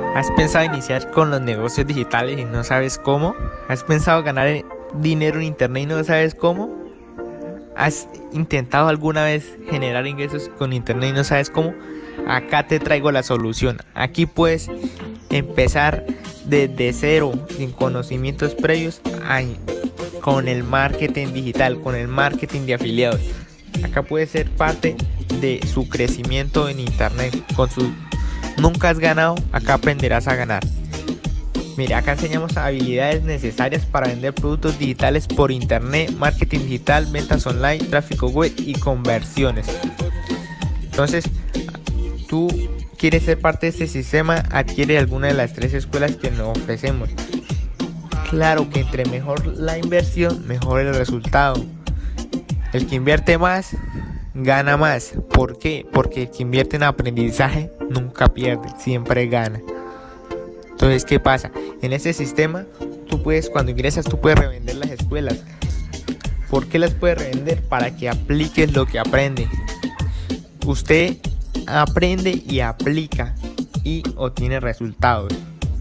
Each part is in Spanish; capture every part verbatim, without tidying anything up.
¿Has pensado iniciar con los negocios digitales y no sabes cómo? ¿Has pensado ganar dinero en internet y no sabes cómo? ¿Has intentado alguna vez generar ingresos con internet y no sabes cómo? Acá te traigo la solución. Aquí puedes empezar desde cero, sin conocimientos previos, a, con el marketing digital, con el marketing de afiliados. Acá puedes ser parte de su crecimiento en internet. Con su Nunca has ganado, acá aprenderás a ganar. Mira, acá enseñamos habilidades necesarias para vender productos digitales por internet, marketing digital, ventas online, tráfico web y conversiones. Entonces, tú quieres ser parte de este sistema, adquiere alguna de las tres escuelas que nos ofrecemos. Claro que entre mejor la inversión, mejor el resultado. El que invierte más, gana más. ¿Por qué? Porque el que invierte en aprendizaje nunca pierde, siempre gana. Entonces, ¿qué pasa? En ese sistema, tú puedes, cuando ingresas, tú puedes revender las escuelas. ¿Por qué las puedes revender? Para que apliques lo que aprende. Usted aprende y aplica y obtiene resultados.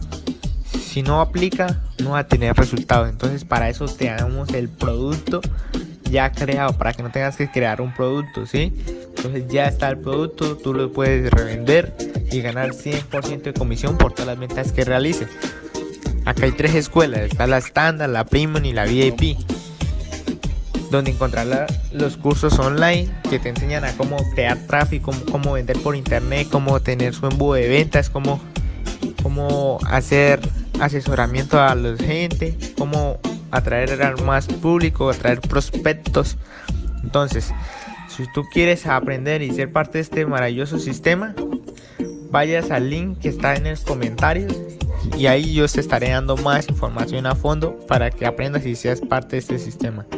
Si no aplica, no va a tener resultados. Entonces, para eso te damos el producto ya creado, para que no tengas que crear un producto, ¿sí? Entonces ya está el producto, tú lo puedes revender y ganar cien por ciento de comisión por todas las ventas que realices. Acá hay tres escuelas, está la estándar, la premium y la V I P, donde encontrarás los cursos online que te enseñan a cómo crear tráfico, cómo vender por internet, cómo tener su embudo de ventas, cómo, cómo hacer asesoramiento a la gente, cómo atraer a más público, atraer prospectos. Entonces, si tú quieres aprender y ser parte de este maravilloso sistema, vayas al link que está en los comentarios y ahí yo te estaré dando más información a fondo para que aprendas y seas parte de este sistema.